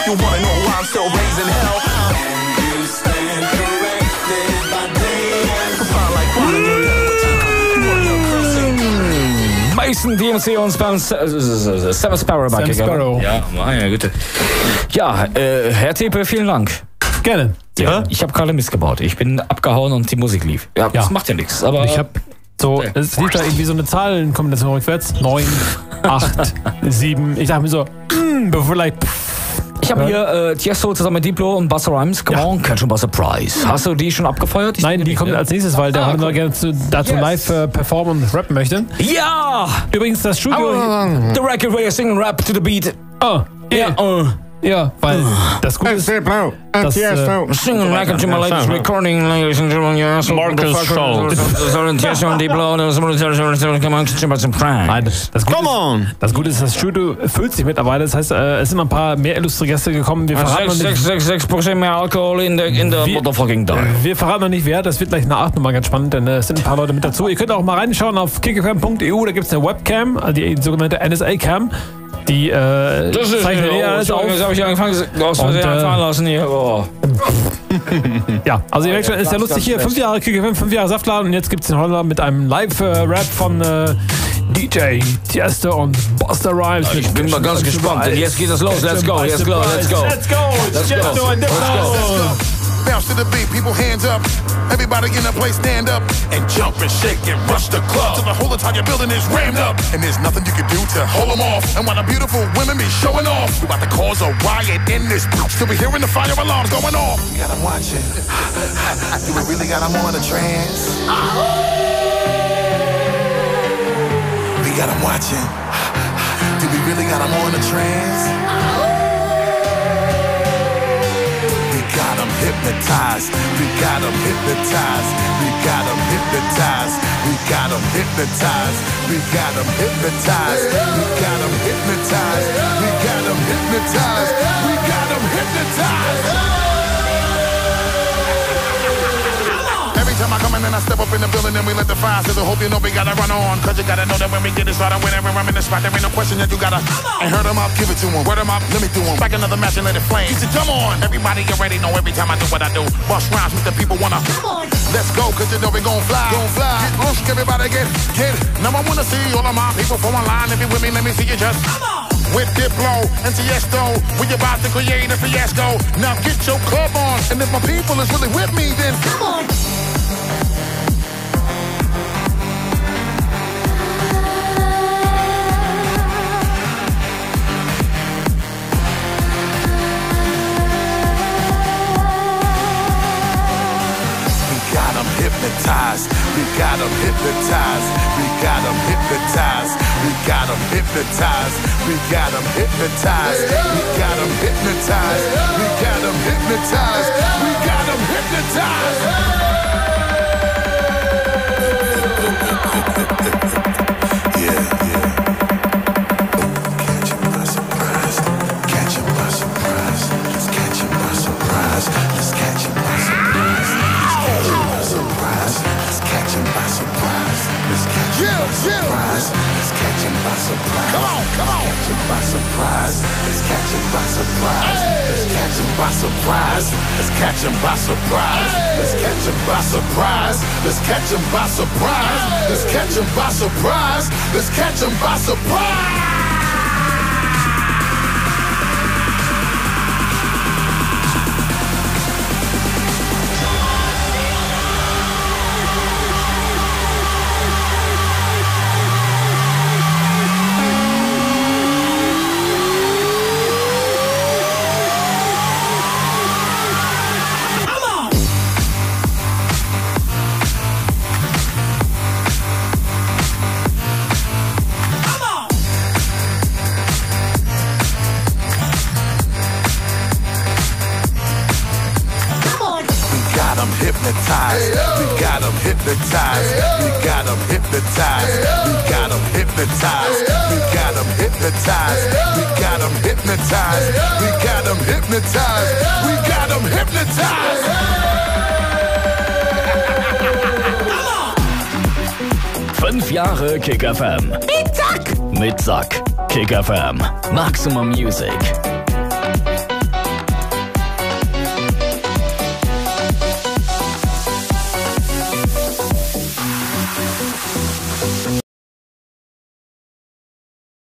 you wanna know why I'm still raising hell. And you stand corrected by day and Mason DMC und Sam Sparrow. Sam Sparrow. Ja, meine Güte. Ja, Herr Tepe, vielen Dank. Gerne. Ja, ich habe gerade Mist gebaut. Ich bin abgehauen und die Musik lief. Ja, das macht ja nichts. Aber ich habe so, es lief da irgendwie so eine Zahlenkombination rückwärts. 9, 8, 7. Ich dachte mir so, bevor vielleicht. Ich habe hier Tiesto zusammen mit Diplo und Busta Rhymes. Come on, catch a surprise. Hast du die schon abgefeuert? Nein, die kommt als nächstes, weil der heute noch gerne dazu live performen und rappen möchte. Ja! Übrigens das Studio. The record where you sing and rap to the beat. Oh, ja. Ja, weil das Gute ist, dass singing like to my latest recording, ladies and gentlemen, yes, Marcus Schultz. Das Gute ist, das Studio füllt sich mittlerweile. Das heißt, es sind noch ein paar mehr illustre Gäste gekommen. Wir verraten 6% mehr Alkohol in der motherfucking Dive. Wir verraten noch nicht wer. Das wird gleich nach 8 nochmal ganz spannend, denn es sind ein paar Leute mit dazu. Ihr könnt auch mal reinschauen auf kickfm.eu. Da gibt es eine Webcam, die sogenannte NSA-Cam. Die zeichnet alles auf. Das habe ich angefangen fahren lassen hier. Oh. Ja, also ihr merkt schon, ist ja lustig hier. 5 Jahre KickFM, 5 Jahre Saftladen und jetzt gibt es in Holland mit einem Live-Rap von DJ Tiesto und Busta Rhymes. Ich bin mal ganz gespannt. Jetzt geht das los. Let's go. Let's go. Tiesto und Diplo. Bounce to the beat, people hands up. Everybody in the place stand up and jump and shake and rush the club till the whole entire building is rammed up. And there's nothing you can do to hold them off. And while the beautiful women be showing off, we about to cause a riot in this bitch. Still be hearing the fire alarms going off. We got them watching. Do we really got them on a trance? We got them watching. Do we really got them on a trance? Got them hypnotized, we got them hypnotized, we got them hypnotized, we got them hypnotized, we got them hypnotized, we got them hypnotized, we got them hypnotized, we got them hypnotized. Every time I come in and I step up in the building and we let the fire sizzle. Hope you know we gotta run on, cause you gotta know that when we get it started, whenever I'm in the spot, there ain't no question that you gotta. And hurt them up, give it to them, word them up, let me do them. Back another match and let it flame. You said, come on, everybody already know every time I do what I do. Bust rhymes with the people wanna. Come on. Let's go, cause you know we gon' fly. Get loose, everybody get. Now I wanna see all of my people form a line. If you with me, let me see you just. Come on. With Diplo and Tiesto, we about to create a fiasco. Now get your club on, and if my people is really with me, then come on. Hypnotized, we got them hypnotized, we got them hypnotized, we got them hypnotized, we got them hypnotized, we got them hypnotized, we got them hypnotized, we got them hypnotized. Yeah. Catch him by surprise, catch him by surprise, let's catch him by surprise, let's catch him by surprise. Let's catch him by surprise. Let's catch him by surprise. Let's catch him by surprise. Come on. Catch him by surprise. Let's catch him by surprise. Let's catch him by surprise. Let's catch him by surprise. Let's catch him by surprise. Let's catch him by surprise. Let's catch him by surprise. Let's catch him by surprise. Hypnotized. We got them hypnotized. We got them hypnotized. We got them hypnotized. We got them hypnotized. We got them hypnotized. We got them hypnotized. We got them hypnotized. 5 Jahre Kick FM. Mit Sack. Kick FM. Maximum Music.